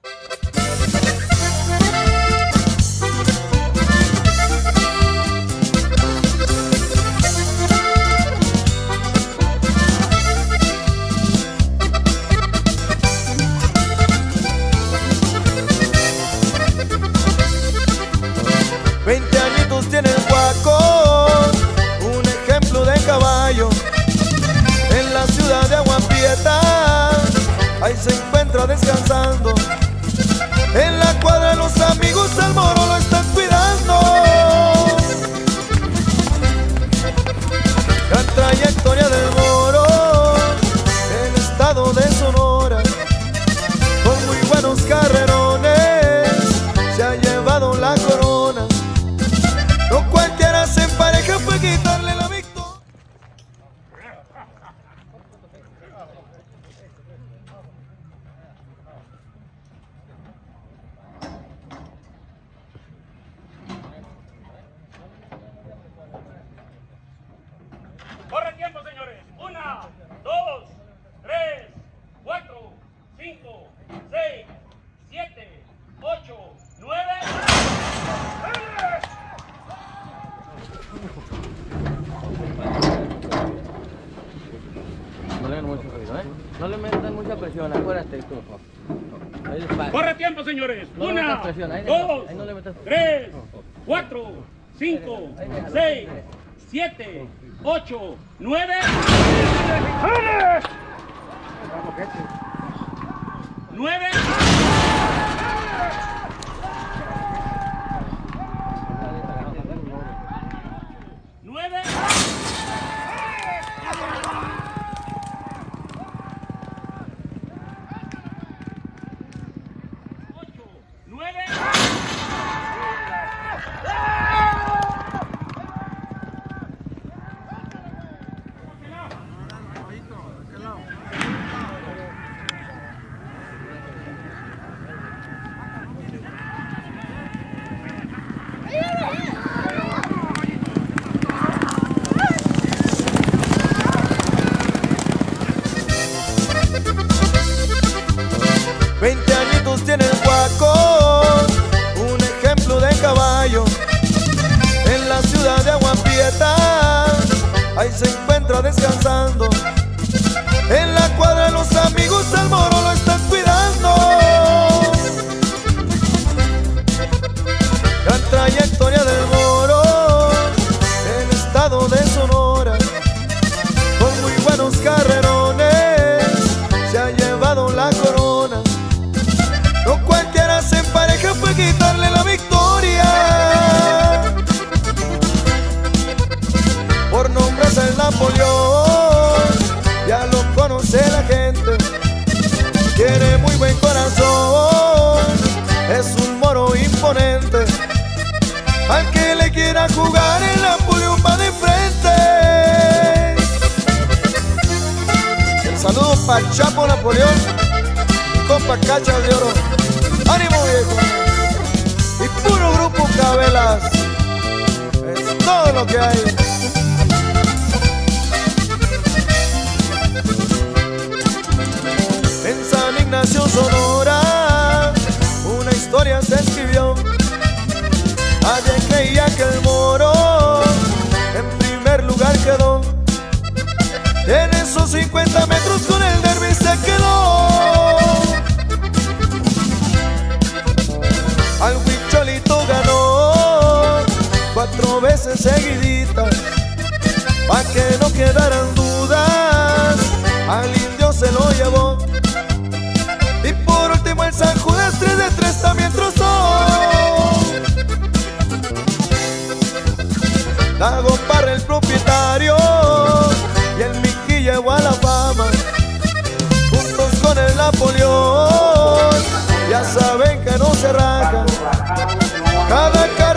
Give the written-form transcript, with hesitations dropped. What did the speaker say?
Tiene el Guaco, un ejemplo de caballo. En la ciudad de Agua Prieta, ahí se encuentra descansando. En la cuadra los amigos del Moro lo están cuidando. Gran trayectoria del Moro, el estado de Sonora, con muy buenos carrerones, se ha llevado la corona. No cualquiera se empareja para quitarle la victoria. Corre tiempo, señores. 1, 2, 3, 4, 5, 6, 7, 8, 9. No le den mucho ruido, ¿eh? No le metan mucha presión, acuérdate tú. Corre tiempo, señores. No 1, le metas presión, ahí 2, no le metas. 3, 4, 5, 6, 7, 8, 9. 9. 9. 8, 9. Tiene el Guaco, un ejemplo de caballo. En la ciudad de Agua Prieta, ahí se encuentra descansando. En la cuadra los amigos del Moro lo están cuidando. Gran trayectoria del Moro, el estado de Sonora, con muy buenos carrerones, se ha llevado la corona. No cualquiera se empareja para quitarle la victoria. Por nombre es el Napoleón, ya lo conoce la gente. Tiene muy buen corazón, es un moro imponente. Al que le quiera jugar el Napoleón va de frente. El saludo para Chapo Napoleón, compa Cachas de Oro. ¡Ánimo, viejo! Y puro grupo Cabelas. Es todo lo que hay. En San Ignacio, Sonora, una historia se escribió. Alguien creía que el Moro en primer lugar quedó. En esos 50 metros con el derbi se quedó. Al Huicholito ganó 4 veces seguiditas. Pa' que no quedaran dudas, al indio se lo llevó. Y por último el San Judas 3 de 3 también trozó. Dago Parra el propietario y el Mickey llegó a la fama. Juntos con el Napoleón, ya saben que no se rajan. Cada